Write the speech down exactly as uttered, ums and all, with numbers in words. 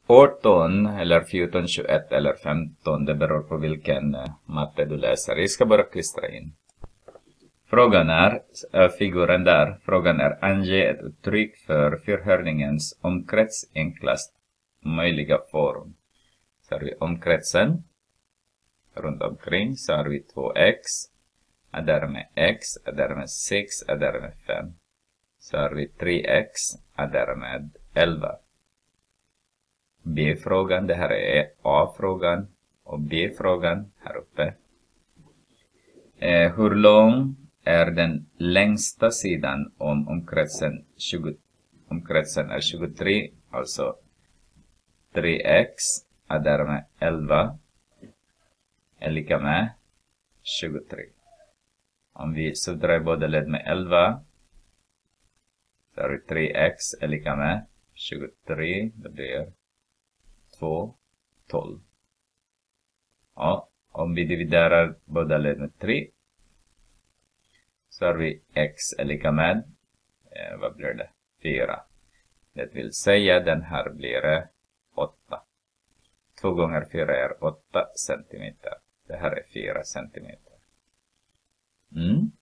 arton eller fjorton, tjugoett eller femton. Det beror på vilken uh, matte du läser. Jag ska bara klistra in. Frågan är, äh, figuren där, frågan är ange ett uttryck för fyrhörningens omkrets enklast möjliga form. Så har vi omkretsen. Runt omkring så har vi två x. Är därmed x, är därmed sex, är därmed fem. Så har vi tre x, är därmed elva. B-frågan, det här är A-frågan. Och B-frågan här uppe. Eh, hur lång är den längsta sidan om omkretsen tjugo, omkretsen är tjugotre, alltså tre x är därmed elva är lika med tjugotre. Om vi suddrar båda led med elva så har vi tre x är lika med tjugotre, det blir två, tolv. Ja, om vi dividerar båda led med tre så har vi x är lika med, eh, vad blir det? fyra. Det vill säga den här blir eh, åtta. två gånger fyra är åtta centimeter. Det här är fyra centimeter. Mm.